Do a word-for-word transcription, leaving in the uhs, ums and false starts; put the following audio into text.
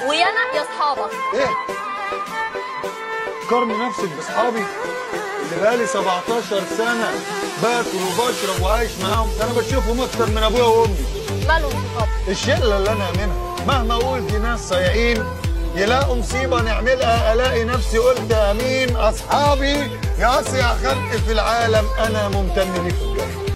ويا انا يا اصحابك. ايه؟ قارني نفسك باصحابي اللي بقالي سبعتاشر سنه باكل وبشرب وعايش معاهم، ده انا بشوفهم اكتر من ابويا وامي. مالهم صحابك؟ الشله اللي انا منها مهما اقول دي ناس صايعين، يلاقوا مصيبه نعملها الاقي نفسي قلت امين. اصحابي يا اصيع خلق في العالم، انا ممتن ليكم بجد.